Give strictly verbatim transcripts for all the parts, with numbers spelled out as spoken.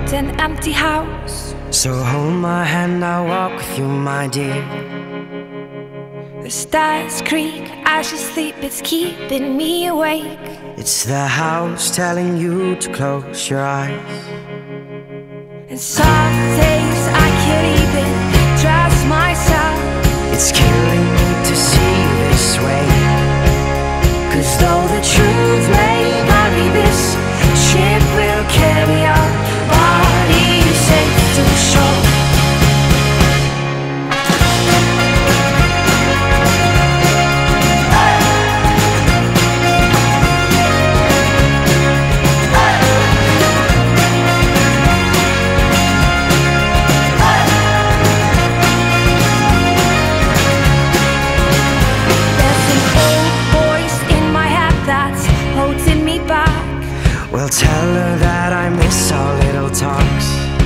around an empty house. So hold my hand, I'll walk with you, my dear. The stars creak as you sleep, it's keeping me awake. It's the house telling you to close your eyes. And some days I can't even trust myself. It's killing me to see this way. Cause though the truth may vary, this ship will carry our body safe to shore. Well, tell her that I miss our little talks.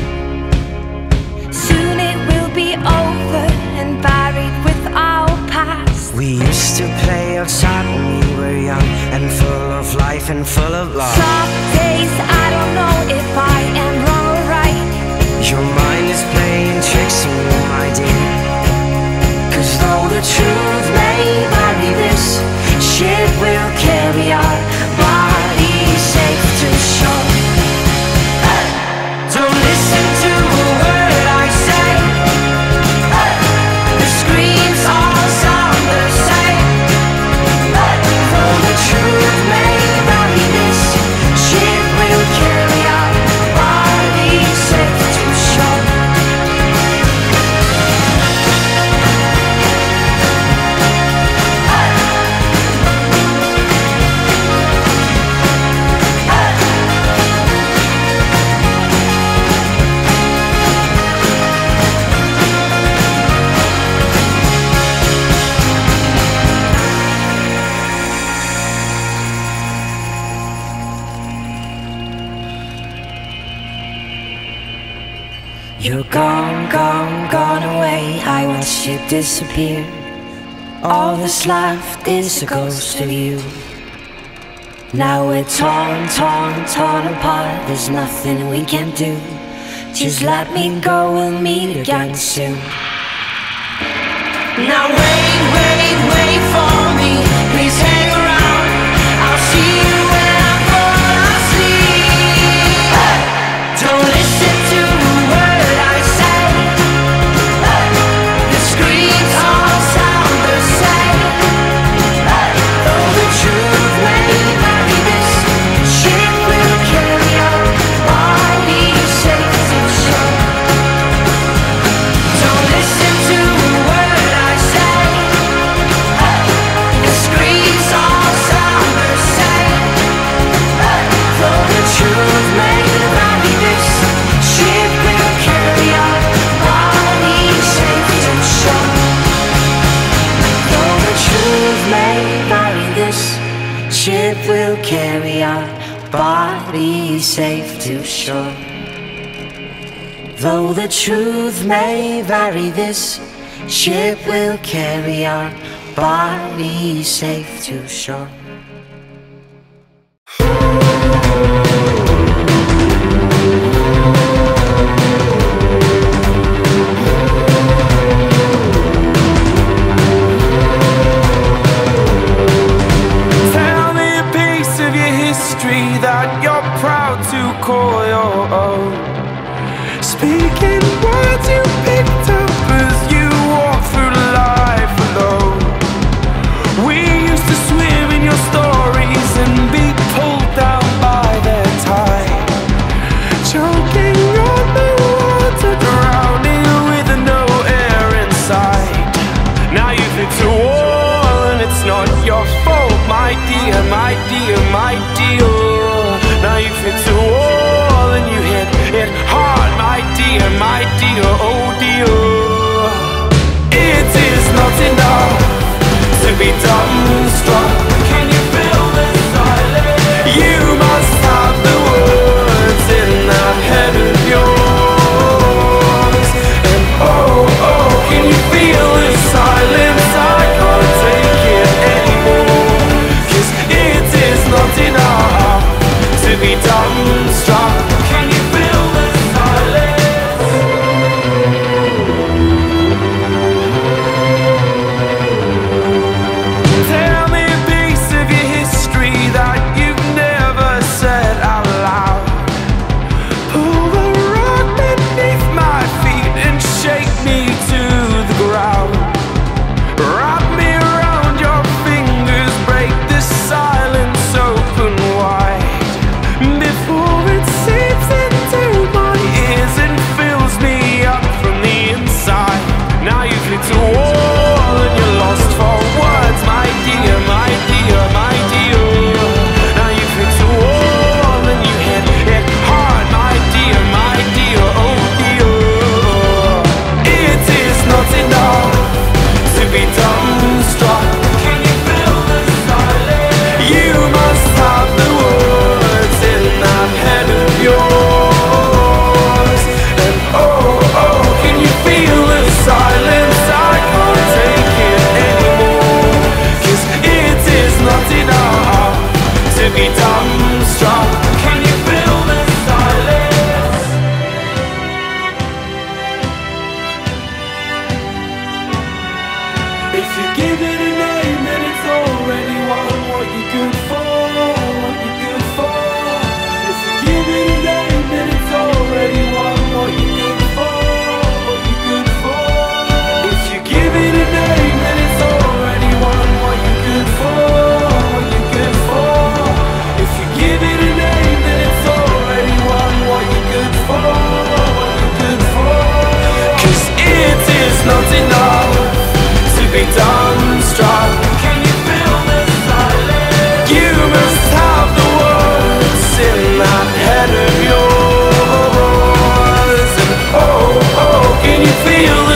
Soon it will be over and buried with our past. We used to play outside when we were young and full of life and full of love. Some days I don't know if I am wrong or right. Your mind is playing tricks on you, my dear. Cause though the truth may vary, this ship will carry our body safe to shore. Don't listen to a word I say. The screams all sound the same. Though the truth may vary, this ship will carry our body safe to shore. You're gone, gone, gone away. I watched you disappear. All that's left is a ghost of you. Now we're torn, torn, torn apart. There's nothing we can do. Just let me go, we'll meet again soon. Now wait, wait, wait for me. Please hang around. I'll see you when I fall asleep. Don't listen to a word I say. The screams all sound the same. Though the truth may vary, this ship will carry our body safe to shore. Don't listen to a word I say. The screams all sound the same. Though the truth may vary, this ship will carry our body safe to shore. Though the truth may vary, this ship will carry our body safe to shore. Though the truth may vary, this ship will carry our body safe to shore. That you're proud to call your own. Speaking words you picked up as you walk through life alone. We used to swim in your stories and be pulled down by their tide, choking on the water, drowning with no air inside. Now you've hit a wall and it's not your fault, my dear, my dear, my dear. Now you've hit a wall and you hit it hard, my dear, my dear, oh dear. It is not enough to be dumbstruck. Can you feel the silence? You must have the words in that head of yours. And oh, oh, can you feel the silence? I can't take it anymore. Cause it is not enough to be dumbstruck. Can you feel the silence? dumbstruck. Can you feel the silence? You must have the words in that head of yours. And oh, oh, can you feel the